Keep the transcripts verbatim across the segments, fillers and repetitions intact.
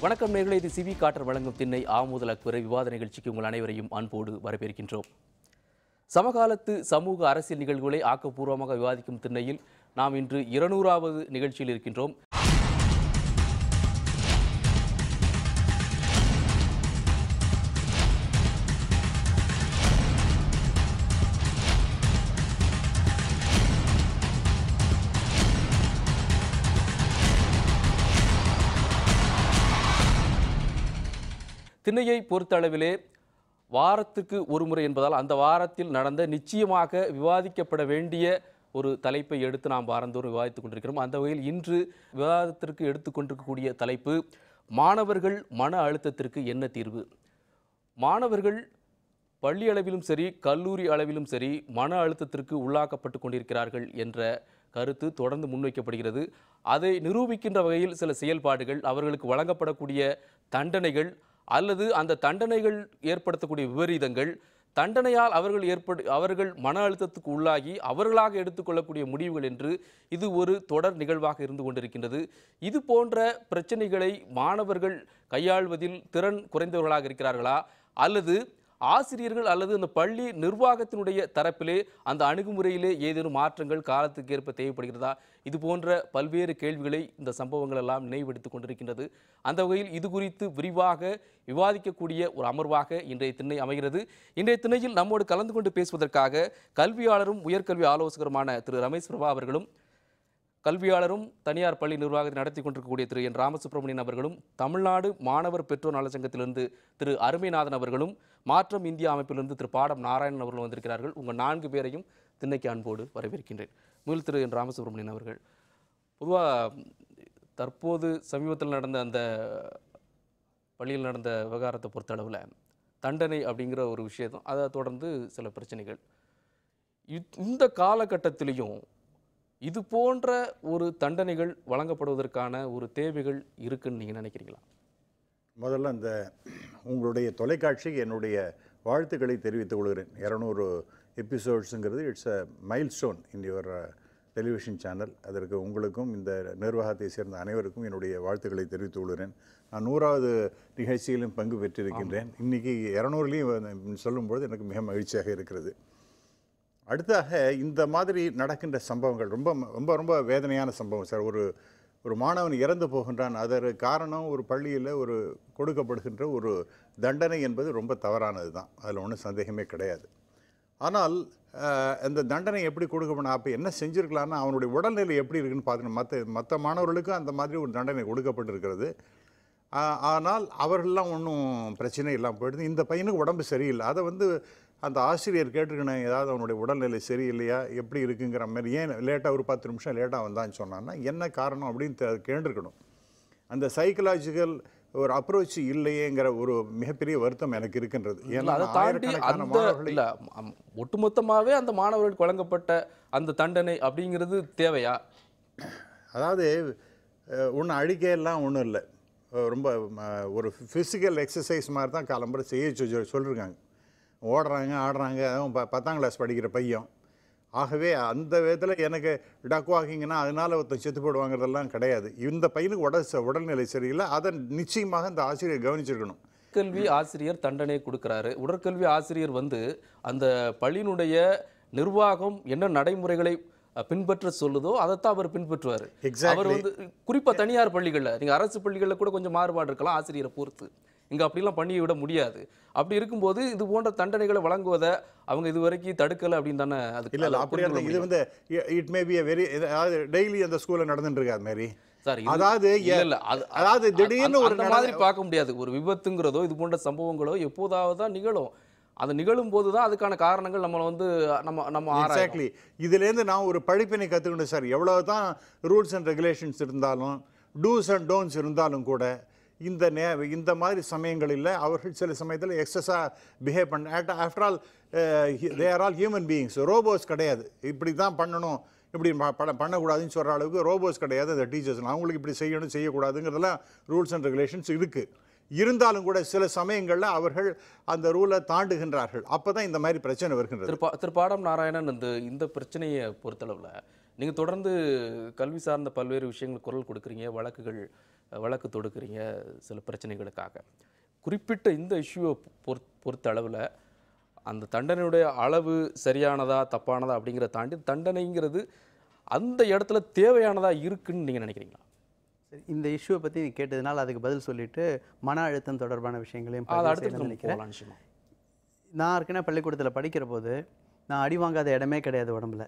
வணக்கம் நேயர்களே, இது சிவி காற்றர் வழங்கும் திண்ணை ஆமுதல் அக்பர் விவாத நிகழ்ச்சிக்கு உங்கள் அனைவரையும் அன்போடு வரவேற்கின்றோம். சமகாலத்து சமூக அரசியல் நிகழ்வுகளை ஆக்கப்பூர்வமாக விவாதிக்கும் திண்ணையில் நாம் இன்று இருநூறாவது நிகழ்ச்சியில் இருக்கின்றோம். திண்ணையை பொறுத்தளவிலே வாரத்துக்கு ஒரு முறை என்பதால் அந்த வாரத்தில் நடந்த நிச்சயமாக விவாதிக்கப்பட வேண்டிய ஒரு தலைப்பை எடுத்து நாம் வாரந்தோறும் விவாதித்துக் கொண்டிருக்கிறோம். அந்த வகையில் இன்று விவாதத்திற்கு எடுத்துக்கொண்டிருக்கக்கூடிய தலைப்பு மாணவர்கள் மன அழுத்தத்திற்கு என்ன தீர்வு. மாணவர்கள் பள்ளி அளவிலும் சரி கல்லூரி அளவிலும் சரி மன அழுத்தத்திற்கு உள்ளாக்கப்பட்டு கொண்டிருக்கிறார்கள் என்ற கருத்து தொடர்ந்து முன்வைக்கப்படுகிறது. அதை நிரூபிக்கின்ற வகையில் சில செயல்பாடுகள், அவர்களுக்கு வழங்கப்படக்கூடிய தண்டனைகள் அல்லது அந்த தண்டனைகள் ஏற்படுத்தக்கூடிய விபரீதங்கள், தண்டனையால் அவர்கள் ஏற்படு அவர்கள் மன அழுத்தத்துக்கு உள்ளாகி அவர்களாக எடுத்துக்கொள்ளக்கூடிய முடிவுகள் என்று இது ஒரு தொடர் நிகழ்வாக இருந்து கொண்டிருக்கின்றது. இது போன்ற பிரச்சனைகளை மாணவர்கள் கையாள்வதில் திறன் குறைந்தவர்களாக இருக்கிறார்களா, அல்லது ஆசிரியர்கள் அல்லது அந்த பள்ளி நிர்வாகத்தினுடைய தரப்பிலே அந்த அணுகுமுறையிலே ஏதேனும் மாற்றங்கள் காலத்துக்கு ஏற்ப தேவைப்படுகிறதா? இது போன்ற பல்வேறு கேள்விகளை இந்த சம்பவங்கள் எல்லாம் நினைவுபடுத்திக் கொண்டிருக்கின்றது. அந்த வகையில் இது குறித்து விரிவாக விவாதிக்கக்கூடிய ஒரு அமர்வாக இன்றைய திண்ணை அமைகிறது. இன்றைய திண்ணையில் நம்மோடு கலந்து கொண்டு பேசுவதற்காக கல்வியாளரும் உயர்கல்வி ஆலோசகருமான திரு ரமேஷ் பிரபா அவர்களும், கல்வியாளரும் தனியார் பள்ளி நிர்வாகத்தை நடத்தி கொண்டிருக்கக்கூடிய திரு என் ராமசுப்ரமணியன் அவர்களும், தமிழ்நாடு மாணவர் பெற்றோர் நலச்சங்கத்திலிருந்து திரு அருமைநாதன் அவர்களும், மாற்றம் இந்தியா அமைப்பிலிருந்து திரு பாடம் நாராயணன் அவர்களும் வந்திருக்கிறார்கள். உங்கள் நான்கு பேரையும் திண்ணைக்கு அன்போடு வரவேற்கின்றேன். முதல் திரு என் ராமசுப்ரமணியன் அவர்கள், பொதுவாக தற்போது சமீபத்தில் நடந்த அந்த பள்ளியில் நடந்த விவகாரத்தை பொறுத்தளவில் தண்டனை அப்படிங்கிற ஒரு விஷயம், அதை தொடர்ந்து சில பிரச்சனைகள், இந்த காலகட்டத்திலையும் இது போன்ற ஒரு தண்டனைகள் வழங்கப்படுவதற்கான ஒரு தேவைகள் இருக்குன்னு நீங்கள் நினைக்கிறீங்களா? முதல்ல அந்த உங்களுடைய தொலைக்காட்சிக்கு என்னுடைய வாழ்த்துக்களை தெரிவித்துக் கொள்கிறேன். இரநூறு எபிசோட்ஸுங்கிறது it's a milestone in your television channel. அதற்கு உங்களுக்கும் இந்த நிர்வாகத்தை சேர்ந்த அனைவருக்கும் என்னுடைய வாழ்த்துக்களை தெரிவித்துக் கொள்கிறேன். நான் நூறாவது நிகழ்ச்சியிலும் பங்கு பெற்றிருக்கின்றேன். இன்றைக்கி இரநூறுலையும் சொல்லும்பொழுது எனக்கு மிக மகிழ்ச்சியாக இருக்கிறது. அடுத்தாக இந்த மாதிரி நடக்கின்ற சம்பவங்கள் ரொம்ப ரொம்ப ரொம்ப வேதனையான சம்பவம் சார். ஒரு ஒரு மாணவன் இறந்து போகின்றான், அதற்கு காரணம் ஒரு பள்ளியில் ஒரு கொடுக்கப்படுகின்ற ஒரு தண்டனை என்பது ரொம்ப தவறானது தான், அதில் ஒன்றும் சந்தேகமே கிடையாது. ஆனால் அந்த தண்டனை எப்படி கொடுக்கப்படணும், அப்போ என்ன செஞ்சுருக்கலான்னா அவனுடைய உடல்நிலை எப்படி இருக்குன்னு பார்க்கணும். மற்ற மற்ற மாணவர்களுக்கும் அந்த மாதிரி ஒரு தண்டனை கொடுக்கப்பட்டிருக்கிறது. ஆனால் அவர்கள்லாம் ஒன்றும் பிரச்சனை இல்லாமல் போயிடுது. இந்த பையனுக்கு உடம்பு சரியில்லை, அதை வந்து அந்த ஆசிரியர் கேட்டிருக்கணும், ஏதாவது அவனுடைய உடல்நிலை சரியில்லையா, எப்படி இருக்குங்கிற மாதிரி. ஏன் லேட்டாக ஒரு பத்து நிமிஷம் லேட்டாக வந்தான்னு சொன்னான்னா என்ன காரணம் அப்படின்னு கேட்டிருக்கணும். அந்த சைக்கலாஜிக்கல் ஒரு அப்ரோச் இல்லையேங்கிற ஒரு மிகப்பெரிய வருத்தம் எனக்கு இருக்கின்றது. ஏன்னா ஆயிரக்கணக்கான மாணவர்கள் இல்லை, ஒட்டுமொத்தமாகவே அந்த மாணவர்களுக்கு வழங்கப்பட்ட அந்த தண்டனை அப்படிங்கிறது தேவையா? அதாவது ஒன்றும் அழிக்கையெல்லாம் ஒன்றும் இல்லை, ரொம்ப ஒரு ஃபிசிக்கல் எக்ஸசைஸ் மாதிரி தான் காலம்பரை செய்ய சொல்லியிருக்காங்க. ஓடுறாங்க ஆடுறாங்க, அதுவும் ப பத்தாம் கிளாஸ் படிக்கிற பையன். ஆகவே அந்த விதத்தில் எனக்கு டக் வாக்கிங்கன்னா அதனால் ஒருத்தன் செத்து போடுவாங்கிறதெல்லாம் கிடையாது. இந்த பையனுக்கு உடல் உடல்நிலை சரியில்லை, அதை நிச்சயமாக இந்த ஆசிரியர் கவனிச்சிருக்கணும். கல்வி ஆசிரியர் தண்டனை கொடுக்குறாரு. உடற்கல்வி ஆசிரியர் வந்து அந்த பள்ளியினுடைய நிர்வாகம் என்ன நடைமுறைகளை பின்பற்ற சொல்லுதோ அதைத்தான் அவர் பின்பற்றுவார். அவர் வந்து குறிப்பாக தனியார் பள்ளிகளில், நீங்கள் அரசு பள்ளிகளில் கூட கொஞ்சம் மாறுபாடு இருக்கலாம் ஆசிரியரை பொறுத்து, இங்கே அப்படிலாம் பண்ணி விட முடியாது. அப்படி இருக்கும்போது இது போன்ற தண்டனைகளை வழங்குவதை அவங்க இது வரைக்கும் தடுக்கலை அப்படின்னு தானே? அதுக்கு இல்லை இல்லை அப்படி இது வந்து இட் மே பி வெரி, அதாவது டெய்லி அந்த ஸ்கூலில் நடந்துட்டு இருக்காது மாதிரி சார். அதாவது அதாவது திடீர்னு ஒரு மாதிரி பார்க்க முடியாது. ஒரு விபத்துங்கிறதோ இது போன்ற சம்பவங்களோ எப்போதாவது தான் நிகழும். அது நிகழும் போது தான் அதுக்கான காரணங்கள் நம்மளை வந்து நம்ம நம்ம எக்ஸாக்ட்லி இதுலேருந்து நான் ஒரு படிப்பினை கற்றுக்கணும் சார். எவ்வளோ தான் ரூல்ஸ் அண்ட் ரெகுலேஷன்ஸ் இருந்தாலும், டூஸ் அண்ட் டோன்ட்ஸ் இருந்தாலும் கூட இந்த நே இந்த மாதிரி சமயங்களில் அவர்கள் சில சமயத்தில் எக்ஸஸாக பிஹேவ் பண்ண. After all they are all human beings, robots கிடையாது. இப்படி தான் பண்ணணும், இப்படி பண்ண பண்ணக்கூடாதுன்னு சொல்கிற அளவுக்கு ரோபோஸ் கிடையாது அந்த டீச்சர்ஸ். அவங்களுக்கு இப்படி செய்யணும் செய்யக்கூடாதுங்கிறதெல்லாம் ரூல்ஸ் அண்ட் ரெகுலேஷன்ஸ் இருக்குது. இருந்தாலும் கூட சில சமயங்களில் அவர்கள் அந்த ரூலை தாண்டுகின்றார்கள். அப்போ தான் இந்த மாதிரி பிரச்சனை வருகின்றது. திரு திரு பாடம் நாராயணன், இந்த இந்த பிரச்சனையை பொறுத்தளவில் நீங்கள் தொடர்ந்து கல்வி சார்ந்த பல்வேறு விஷயங்கள் குரல் கொடுக்குறீங்க, வழக்குகள் வழக்கு தொடுக்கிறீங்க சில பிரச்சனைகளுக்காக. குறிப்பிட்ட இந்த இஷ்யூவை பொறுத் பொறுத்த அளவில் அந்த தண்டனையுடைய அளவு சரியானதா தப்பானதா அப்படிங்கிற தாண்டி தண்டனைங்கிறது அந்த இடத்துல தேவையானதா இருக்குன்னு நீங்கள் நினைக்கிறீங்களா? சரி, இந்த இஷ்யூவை பற்றி கேட்டதுனால அதுக்கு பதில் சொல்லிட்டு மன அழுத்தம் தொடர்பான விஷயங்களையும் அது பதிவு அடுத்து செய்யணும்னு நம்ம நினைக்கிறேன். போகலாம் நிச்சயமா. நான் ஏற்கனவே பள்ளிக்கூடத்தில் படிக்கிற போது நான் அடி வாங்காத இடமே கிடையாது உடம்புல.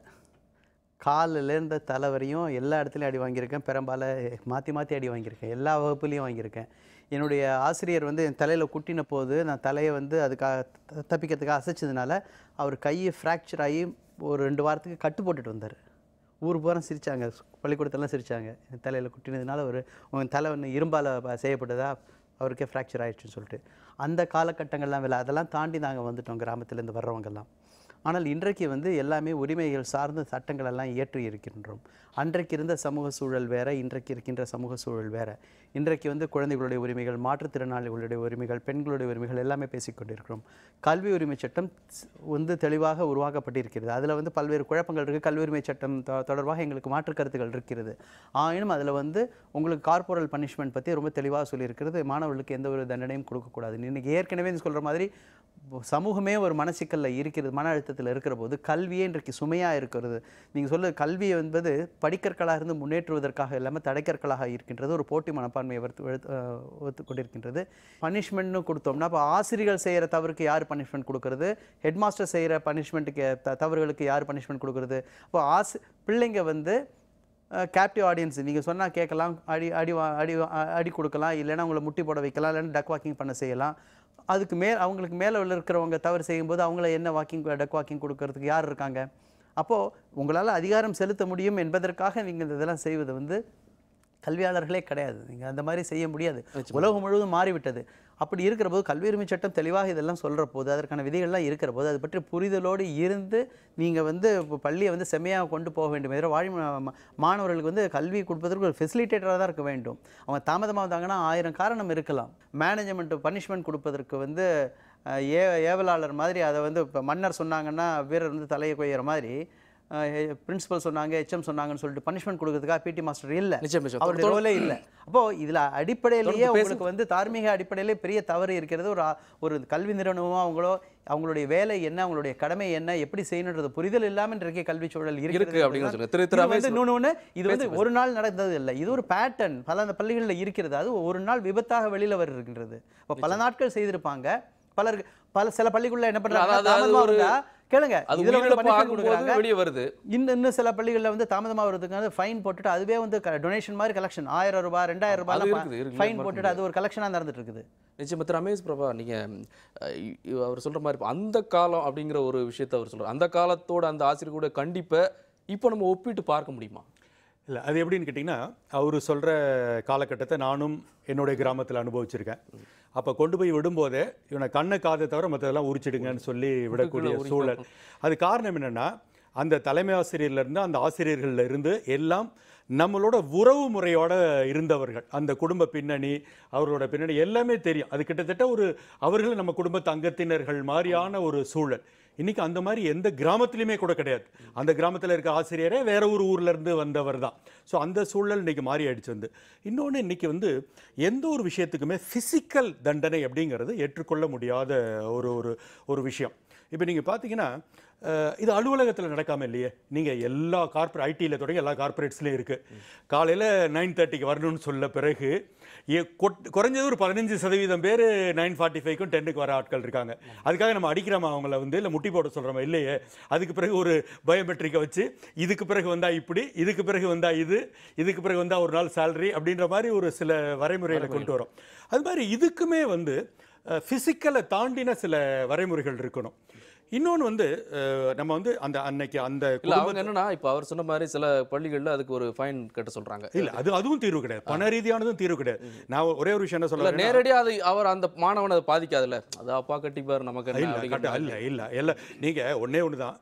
காலிலேருந்து தலை வரையும் எல்லா இடத்துலையும் அடி வாங்கியிருக்கேன். பெரும்பால மாற்றி மாற்றி அடி வாங்கியிருக்கேன். எல்லா வகுப்புலேயும் வாங்கியிருக்கேன். என்னுடைய ஆசிரியர் வந்து என் தலையில் குட்டின போது நான் தலையை வந்து அதுக்காக த- தப்பிக்கிறதுக்காக அசைச்சதுனால அவர் கையை ஃப்ராக்சர் ஆகி ஒரு ரெண்டு வாரத்துக்கு கட்டு போட்டுட்டு வந்தார். ஊர் பூரா சிரித்தாங்க, பள்ளிக்கூடத்தெல்லாம் சிரித்தாங்க. என் தலையில் குட்டினதுனால ஒரு உன் தலை ஒன்று இரும்பால் ப- செய்யப்பட்டதா அவருக்கே ஃப்ராக்சர் ஆயிடுச்சுன்னு சொல்லிட்டு அந்த காலகட்டங்கள்லாம் வேலை அதெல்லாம் தாண்டி நாங்கள் வந்துட்டோம் கிராமத்துலேருந்து வர்றவங்கெல்லாம். ஆனால் இன்றைக்கு வந்து எல்லாமே உரிமைகள் சார்ந்த சட்டங்கள் எல்லாம் இயற்றி இருக்கின்றோம். அன்றைக்கு இருந்த சமூக சூழல் வேற, இன்றைக்கு இருக்கின்ற சமூக சூழல் வேற. இன்றைக்கு வந்து குழந்தைகளுடைய உரிமைகள், மாற்றுத்திறனாளிகளுடைய உரிமைகள், பெண்களுடைய உரிமைகள் எல்லாமே பேசிக்கொண்டிருக்கிறோம். கல்வி உரிமை சட்டம் ஸ்- வந்து தெளிவாக உருவாக்கப்பட்டிருக்கிறது. அதில் வந்து பல்வேறு குழப்பங்கள் இருக்குது. கல்வி உரிமை சட்டம் தொ- தொடர்பாக எங்களுக்கு மாற்று கருத்துக்கள் இருக்கிறது. ஆயினும் அதில் வந்து உங்களுக்கு கார்போரல் பனிஷ்மெண்ட் பற்றி ரொம்ப தெளிவாக சொல்லியிருக்கிறது. மாணவர்களுக்கு எந்த ஒரு தண்டனையும் கொடுக்கக்கூடாது. இன்னைக்கு ஏற்கனவே சொல்கிற மாதிரி சமூகமே ஒரு மனசிக்கலில் இருக்கிறது, மன அழுத்தத்தில் இருக்கிற போது கல்வியே இன்றைக்கு சுமையாக இருக்கிறது. நீங்கள் சொல்ல கல்வி என்பது படிக்கற்களாக இருந்து முன்னேற்றுவதற்காக இல்லாமல் தடைக்கற்களாக இருக்கின்றது. ஒரு போட்டி மனப்பான்மையை வறுத்து ஒத்து கொண்டிருக்கின்றது. பனிஷ்மெண்ட்னு கொடுத்தோம்னா அப்போ ஆசிரியர்கள் செய்கிற தவறுக்கு யார் பனிஷ்மெண்ட் கொடுக்கறது? ஹெட் மாஸ்டர் செய்கிற பனிஷ்மெண்ட்டுக்கு த தவறுகளுக்கு யார் பனிஷ்மெண்ட் கொடுக்கறது? அப்போ ஆசி பிள்ளைங்க வந்து கேப்டிவ் ஆடியன்ஸ் நீங்கள் சொன்னால் கேட்கலாம், அடி அடி வா- அடி வா- அடி கொடுக்கலாம், இல்லைன்னா அவங்கள முட்டி போட வைக்கலாம், இல்லைன்னா டக் வாக்கிங் பண்ண செய்யலாம். அதுக்கு மேல் அவங்களுக்கு மேலே இருக்கிறவங்க தவறு செய்யும்போது அவங்கள என்ன வாக்கிங் டக் வாக்கிங் கொடுக்கறதுக்கு யார் இருக்காங்க? அப்போது உங்களால் அதிகாரம் செலுத்த முடியும் என்பதற்காக நீங்கள் இதெல்லாம் செய்வது வந்து கல்வியாளர்களே கிடையாது. நீங்கள் அந்த மாதிரி செய்ய முடியாது. உலகம் முழுவதும் மாறிவிட்டது. அப்படி இருக்கிற போது கல்வி உரிமை சட்டம் தெளிவாக இதெல்லாம் சொல்கிற போது அதற்கான விதிகள்லாம் இருக்கிற போது அது பற்றி புரிதலோடு இருந்து நீங்கள் வந்து இப்போ பள்ளியை வந்து செம்மையாக கொண்டு போக வேண்டும். எதிர வாழி மா- மாணவர்களுக்கு வந்து கல்வி கொடுப்பதற்கு ஒரு ஃபெசிலிட்டேட்டராக தான் இருக்க வேண்டும். அவங்க தாமதமாக வந்தாங்கன்னா ஆயிரம் காரணம் இருக்கலாம். மேனேஜ்மெண்ட் பனிஷ்மெண்ட் கொடுப்பதற்கு வந்து அஹ், ஏ ஏவலாளர் மாதிரி அதை வந்து இப்போ மன்னர் சொன்னாங்கன்னா வீரர் வந்து தலையை கொய்யிற மாதிரி பிரின்சிபல் சொன்னாங்க, ஹெச்எம் சொன்னாங்கன்னு சொல்லிட்டு பனிஷ்மெண்ட் கொடுக்கறதுக்காக பிடி மாஸ்டர் இல்லை, நிச்சயம், நிச்சயம். அவருடைய ரோலே இல்லை. அப்போ இதுல அடிப்படையிலேயே தொடர்ந்து பேசு. உங்களுக்கு வந்து தார்மீக அடிப்படையிலே பெரிய தவறு இருக்கிறது. ஒரு ஆ- ஒரு கல்வி நிறுவனமோ அவங்களோ அவங்களுடைய வேலை என்ன, அவங்களுடைய கடமை என்ன, எப்படி செய்யணுன்றது புரிதல் இல்லாமல் இன்றைக்கு கல்வி சூழல் இருக்கு அப்படின்னு சொல்லுங்க. திரு திரு இது வந்து ரமேஷ் இன்னொன்னு ஒண்ணு, இது வந்து ஒரு நாள் நடந்தது இல்லை. இது ஒரு பேட்டர்ன் பல அந்த பள்ளிகளில் இருக்கிறது. அது ஒரு நாள் விபத்தாக வெளியில வருகின்றது. இப்போ பல நாட்கள் செய்திருப்பாங்க. பலருக்கு பல சில பள்ளிக்குள்ள என்ன பண்றாங்க, அதாவது அது தாமதமா ஒரு- வந்தா கேளுங்க, அது இதுல வந்து உயிரிழப்பு punishment ஆகும்போது கொடுக்குறாங்க. வெளியே வருது. இன்னும் இன்னும் சில பள்ளிகளில் வந்து தாமதமாக வருதுக்காக ஃபைன் போட்டுட்டு அதுவே வந்து டொனேஷன் மாதிரி கலெக்ஷன் ஆயிரம் ரூபாய் ரெண்டாயிரம் அது ரூபாய் இருக்குது, இருக்குது. ஃபைன் மறக்க போட்டுட்டு அது ஒரு கலெக்ஷனாக நடந்துட்டு இருக்குது. நிச்சயமா திரு ரமேஷ் பிரபா, நீங்க அஹ், இ- இ- அவர் சொல்ற மாதிரி இப்ப அந்த காலம் அப்படிங்கிற ஒரு விஷயத்தை அவர் சொல்றாரு. அந்த காலத்தோட அந்த ஆசிரியர் கூட கண்டிப்பை இப்போ நம்ம ஒப்பிட்டு பார்க்க முடியுமா? இல்லை, அது எப்படின்னு கேட்டிங்கன்னா, அவர் சொல்கிற காலகட்டத்தை நானும் என்னுடைய கிராமத்தில் அனுபவிச்சிருக்கேன். அப்போ கொண்டு போய் விடும்போதே இவனை கண்ணை காதை தவிர மற்றதெல்லாம் உரிச்சிடுங்கன்னு சொல்லி விடக்கூடிய சூழல். அது காரணம் என்னென்னா, அந்த தலைமை ஆசிரியர்லேருந்து அந்த ஆசிரியர்கள்ல இருந்து எல்லாம் நம்மளோட உறவு முறையோட இருந்தவர்கள். அந்த குடும்ப பின்னணி, அவர்களோட பின்னணி எல்லாமே தெரியும். அது கிட்டத்தட்ட ஒரு அவர்கள் நம்ம குடும்பத்து அங்கத்தினர்கள் மாதிரியான ஒரு சூழல். இன்னைக்கு அந்த மாதிரி எந்த கிராமத்திலையுமே கூட கிடையாது. அந்த கிராமத்தில் இருக்க ஆசிரியரே வேற ஒரு ஊர்ல இருந்து வந்தவர் தான். ஸோ அந்த சூழல் இன்னைக்கு மாறி ஆயிடுச்சு. வந்து இன்னொன்று, இன்னைக்கு வந்து எந்த ஒரு விஷயத்துக்குமே ஃபிசிக்கல் தண்டனை அப்படிங்கிறது ஏற்றுக்கொள்ள முடியாத ஒரு ஒரு ஒரு விஷயம். இப்போ நீங்கள் பார்த்தீங்கன்னா, அஹ், இது அலுவலகத்தில் நடக்காமல் இல்லையே. நீங்கள் எல்லா கார்பரேட் ஐடியில் தொடங்கி எல்லா கார்பரேட்ஸ்லையும் இருக்குது. காலையில் நைன் தேர்ட்டிக்கு வரணும்னு சொல்ல பிறகு ஏ- கொட்- குறைஞ்சது ஒரு பதினஞ்சு சதவீதம் பேர் நைன் ஃபார்ட்டி ஃபைவ்க்கும் டென்னுக்கு வர ஆட்கள் இருக்காங்க. அதுக்காக நம்ம அடிக்கிறோமா அவங்கள வந்து, இல்லை முட்டி போட சொல்கிறோமா? இல்லையே. அதுக்கு பிறகு ஒரு பயோமெட்ரிக்கை வச்சு இதுக்கு பிறகு வந்தால் இப்படி, இதுக்கு பிறகு வந்தால் இது, இதுக்கு பிறகு வந்தால் ஒரு நாள் சேலரி அப்படின்ற மாதிரி ஒரு சில வரைமுறைகளை கொண்டு வரோம். அது மாதிரி இதுக்குமே வந்து ஃபிசிக்கலை தாண்டின சில வரைமுறைகள் இருக்கணும். இன்னொன்று வந்து அஹ், நம்ம வந்து அந்த அன்னைக்கு அந்த இல்ல குடும்ப- அவங்க என்னன்னா இப்போ அவர் சொன்ன மாதிரி சில பள்ளிகள்ல அதுக்கு ஒரு ஃபைன் கட்ட சொல்றாங்க. இல்ல, அது அதுவும் தீர்வு கிடையாது. பண ரீதியானதும் தீர்வு கிடையாது. நான் ஒரே ஒரு விஷயம் என்ன இல்ல சொல்ல நேரடியா அது அவர் அந்த மாணவனை அதை பாதிக்காதுல்ல. அது அப்பா கட்டிப்பார் நமக்கு என்ன இல்ல அப்படிங்கிற கட்ட மாதிரி. இல்ல இல்ல இல்ல நீங்க ஒண்ணே ஒன்று தான்.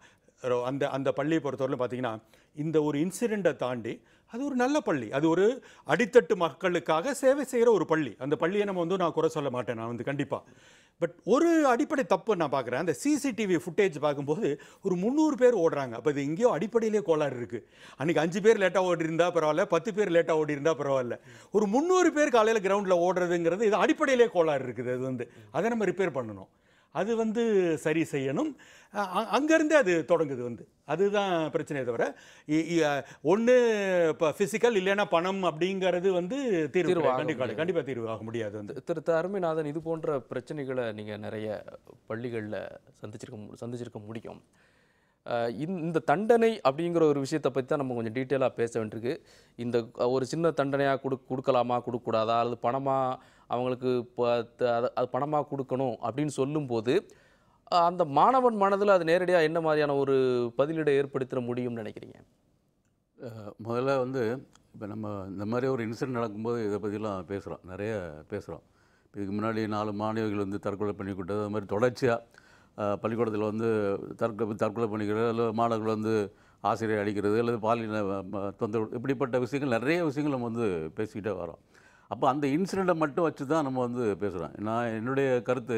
ரொ- அந்த அந்த பள்ளியை பொறுத்தவரையிலும் பார்த்தீங்கன்னா இந்த ஒரு இன்சிடெண்ட்டை தாண்டி அது ஒரு நல்ல பள்ளி, அது ஒரு அடித்தட்டு மக்களுக்காக சேவை செய்கிற ஒரு பள்ளி. அந்த பள்ளியை நம்ம வந்து நான் குறை சொல்ல மாட்டேன் நான் வந்து கண்டிப்பாக. பட் ஒரு அடிப்படை தப்பு நான் பார்க்குறேன், அந்த சிசிடிவி ஃபுட்டேஜ் பார்க்கும்போது ஒரு முந்நூறு பேர் ஓடுறாங்க. அப்போ இது எங்கேயோ அடிப்படையிலே கோளாறு இருக்குது. அன்றைக்கி அஞ்சு பேர் லேட்டாக ஓடி இருந்தா பரவாயில்ல, பத்து பேர் லேட்டாக ஓடி இருந்தால் பரவாயில்ல, ஒரு முந்நூறு பேர் காலையில் கிரவுண்டில் ஓடுறதுங்கிறது இது அடிப்படையிலே கோளாறு இருக்குது. அது வந்து அதை நம்ம ரிப்பேர் பண்ணணும், அது வந்து சரி செய்யணும். அ- அங்கேருந்தே அது தொடங்குது வந்து, அதுதான் பிரச்சனையே தவிர ஒன்று இப்போ ஃபிசிக்கல் இல்லைன்னா பணம் அப்படிங்கிறது வந்து தீர்வு தீர்வு ஆக கண்டிப்பாக முடியாது. கண்டிப்பாக தீர்வு ஆக முடியாது வந்து. திரு த. அருமைநாதன், இது போன்ற பிரச்சனைகளை நீங்கள் நிறைய பள்ளிகளில் சந்திச்சிருக்க மு- சந்திச்சிருக்க முடியும். அஹ் இந்த இந்த தண்டனை அப்படிங்கிற ஒரு விஷயத்தை பற்றி தான் நம்ம கொஞ்சம் டீட்டெயிலாக பேச வேண்டியிருக்கு. இந்த ஒரு சின்ன தண்டனையாக கொடு கொடுக்கலாமா கொடுக்கக்கூடாதா, அல்லது பணமாக அவங்களுக்கு இப்போ அது அது பணமாக கொடுக்கணும் அப்படின்னு சொல்லும்போது அஹ் அந்த மாணவன் மனதில் அது நேரடியாக என்ன மாதிரியான ஒரு பதிலீடை ஏற்படுத்திட முடியும்னு நினைக்கிறீங்க? அஹ் முதல்ல வந்து இப்போ நம்ம இந்த மாதிரி ஒரு இன்சிடென்ட் நடக்கும்போது இதை பற்றிலாம் பேசுகிறோம், நிறைய பேசுகிறோம். இதுக்கு முன்னாடி நாலு மாணவிகள் வந்து தற்கொலை பண்ணிக்கிட்டது, அது மாதிரி தொடர்ச்சியாக பள்ளிக்கூடத்தில் வந்து தற்கொலை தற்கொலை பண்ணிக்கிறது, அல்லது மாணவர்கள் வந்து ஆசிரியர் அடிக்கிறது, அல்லது பாலின ம- தொந்தரவு, இப்படிப்பட்ட விஷயங்கள் நிறைய விஷயங்கள் நம்ம வந்து பேசிக்கிட்டே வரோம். அப்போ அந்த இன்சிடெண்ட்டை மட்டும் வச்சு தான் நம்ம வந்து பேசுகிறோம். நான் என்னுடைய கருத்து,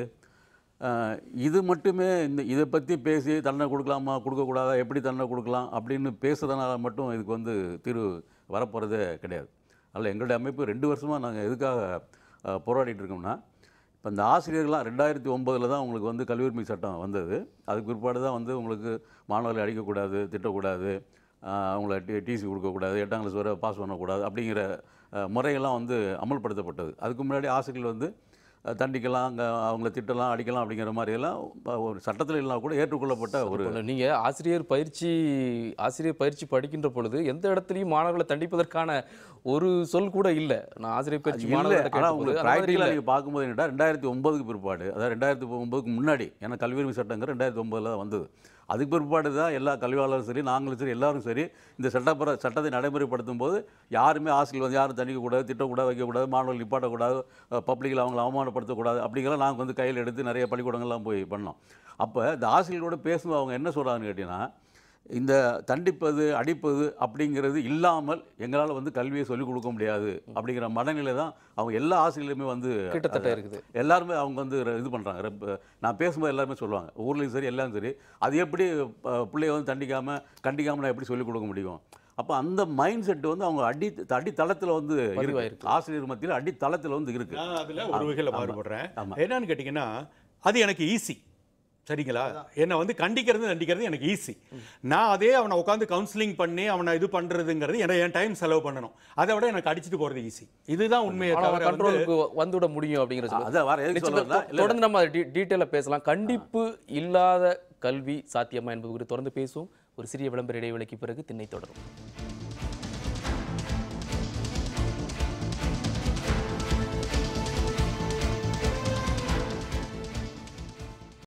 அஹ், இது மட்டுமே இந்த இதை பற்றி பேசி தண்டனை கொடுக்கலாமா கொடுக்கக்கூடாதா, எப்படி தண்டனை கொடுக்கலாம் அப்படின்னு பேசுகிறதுனால மட்டும் இதுக்கு வந்து தீர்வு வரப்போகிறதே கிடையாது. அதில் எங்களுடைய அமைப்பு ரெண்டு வருஷமாக நாங்கள் எதுக்காக அஹ், போராடிட்டு இருக்கோம்னா, இப்போ இந்த ஆசிரியர்கள்லாம் ரெண்டாயிரத்தி ஒம்போதில் தான் உங்களுக்கு வந்து கல்வி உரிமை சட்டம் வந்தது. அதுக்கு பிற்பாடு தான் வந்து உங்களுக்கு மாணவர்களை அடிக்கக்கூடாது, திட்டக்கூடாது, அஹ், அவங்கள டி டிசி கொடுக்கக்கூடாது, எட்டாம் கிளாஸ் வரை பாஸ் பண்ணக்கூடாது அப்படிங்கிற அஹ், முறையெல்லாம் வந்து அமல்படுத்தப்பட்டது. அதுக்கு முன்னாடி ஆசிரியர்கள் வந்து அஹ், தண்டிக்கலாம், அங்கே அவங்கள திட்டலாம், அடிக்கலாம் அப்படிங்கிற மாதிரியெல்லாம் ப- ஒரு சட்டத்தில் இல்லைனா கூட ஏற்றுக்கொள்ளப்பட்ட ஒரு இப்போ நீங்கள் ஆசிரியர் பயிற்சி ஆசிரியர் பயிற்சி படிக்கின்ற பொழுது எந்த இடத்துலையும் மாணவர்களை தண்டிப்பதற்கான ஒரு சொல் கூட இல்லை. நான் ஆசிரியர் பயிற்சி இல்லை. மாணவர்களை ஆனால் கேட்டபோது உங்களுக்கு அந்த மாதிரி ப்ராக்டிக்கலாக இல்லை. நீங்கள் பார்க்கும்போது என்னடா ரெண்டாயிரத்தி ஒம்பதுக்கு பிற்பாடு, அதாவது ரெண்டாயிரத்தி ஒம்பதுக்கு முன்னாடி, ஏன்னா கல்வி உரிமை சட்டங்கிற ரெண்டாயிரத்தி ஒம்பதில் தான் வந்தது. அதுக்கு பிற்பாடு தான் எல்லா கல்வியாளரும் சரி, நாங்களும் சரி, எல்லாரும் சரி, இந்த சட்டப்புற சட்டத்தை நடைமுறைப்படுத்தும் போது யாருமே ஆசிரியர் வந்து யாரும் தண்டிக்கக்கூடாது, திட்டக்கூடாது, வைக்கக்கூடாது, மாணவர்கள் நிப்பாட்டக்கூடாது, பப்ளிக்கில் அவங்களை அவமானப்படுத்தக்கூடாது அப்படிங்கிற நாங்கள் வந்து கையில் எடுத்து நிறைய பள்ளிக்கூடங்கள்லாம் போய் பண்ணோம். அப்போ இந்த ஆசிரியர்களோட பேசும்போது அவங்க என்ன சொல்கிறாங்கன்னு கேட்டிங்கன்னா, இந்த தண்டிப்பது அடிப்பது அப்படிங்கிறது இல்லாமல் எங்களால் வந்து கல்வியை சொல்லிக் கொடுக்க முடியாது அப்படிங்கிற மனநிலை தான் அவங்க எல்லா ஆசிரியர்களுமே வந்து கிட்டத்தட்ட இருக்குது. எல்லாருமே அவங்க வந்து ர- இது பண்ணுறாங்க. நான் பேசும்போது எல்லாருமே சொல்லுவாங்க, ஊர்லேயும் சரி எல்லாரும் சரி, அது எப்படி அஹ், பிள்ளைய வந்து தண்டிக்காமல் கண்டிக்காமல் நான் எப்படி சொல்லிக் கொடுக்க முடியும். அப்போ அந்த மைண்ட் செட் வந்து அவங்க அடி அடித்தளத்தில் வந்து இருக்கு, பதிவாயிருக்கு. ஆசிரியர் மத்தியில் அடித்தளத்தில் வந்து இருக்கு. நான் அதில் ஒரு வகையில் மாறுபடுறேன். ஆமா. என்னன்னு கேட்டிங்கன்னா, அது எனக்கு ஈஸி, சரிங்களா? என்னை வந்து கண்டிக்கிறது தண்டிக்கிறது எனக்கு ஈஸி. நான் அதே அவனை உட்காந்து கவுன்சிலிங் பண்ணி அவனை இது பண்ணுறதுங்கிறது என்ன என் டைம் செலவு பண்ணணும். அதை விட எனக்கு அடிச்சுட்டு போகிறது ஈஸி. இதுதான் உண்மையை ஆனா தவிர வந்து கண்ட்ரோலுக்கு வந்துவிட முடியும் அப்படிங்கிற சொல்லுங்க. அதான் வேற எதுக்கு நிச்சயமா சொல்றேன்னா, தொ- தொடர்ந்து நம்ம டீட்டெயிலாக பேசலாம். கண்டிப்பு இல்லாத கல்வி சாத்தியமா என்பது குறித்து தொடர்ந்து பேசுவோம். ஒரு சிறிய விளம்பர இடைவேளைக்கு பிறகு திண்ணை தொடரும்.